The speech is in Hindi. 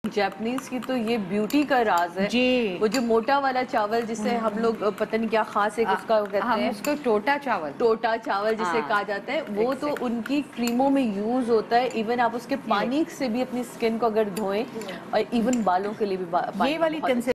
जापानीज की तो ये ब्यूटी का राज है जी। वो जो मोटा वाला चावल जिसे हम लोग पता नहीं क्या खास एक उसका कहते हम हैं, उसको टोटा चावल जिसे कहा जाता है, वो तो उनकी क्रीमों में यूज होता है। इवन आप उसके पानी से भी अपनी स्किन को अगर धोएं, और इवन बालों के लिए भी ये वाली पानी बहुत